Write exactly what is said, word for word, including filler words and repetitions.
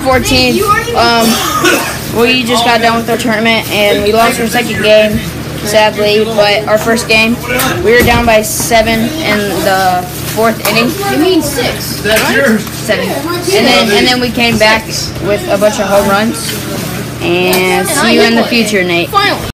fourteenth. Um, we just got done with our tournament and we lost our second game, sadly. But our first game, we were down by seven in the fourth inning. You mean six? That's yours. Seven. And then and then we came back with a bunch of home runs. And see you in the future, Nate. Finally.